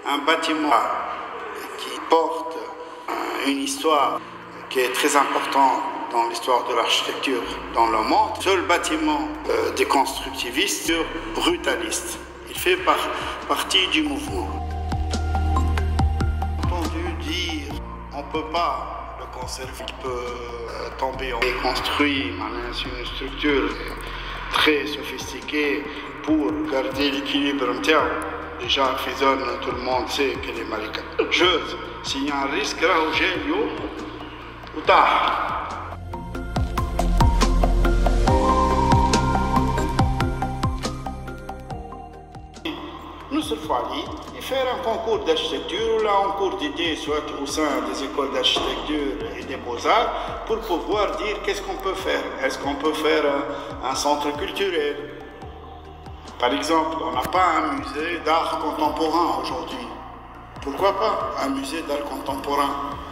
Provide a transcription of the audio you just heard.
un bâtiment qui porte une histoire qui est très importante dans l'histoire de l'architecture dans le monde. Seul bâtiment des constructivistes brutaliste. Il fait partie du mouvement. Entendu dire, on ne peut pas le conserver, il peut tomber. On construit une structure très sophistiquée pour garder l'équilibre interne. Déjà, Fizon, tout le monde sait qu'elle est marécageuse. S'il y a un risque, là, au gel, ou tard. Nous, cette fois-ci, il fait un concours d'architecture ou là, un cours d'idées, soit au sein des écoles d'architecture et des beaux-arts, pour pouvoir dire qu'est-ce qu'on peut faire. Est-ce qu'on peut faire un centre culturel? Par exemple, on n'a pas un musée d'art contemporain aujourd'hui. Pourquoi pas un musée d'art contemporain?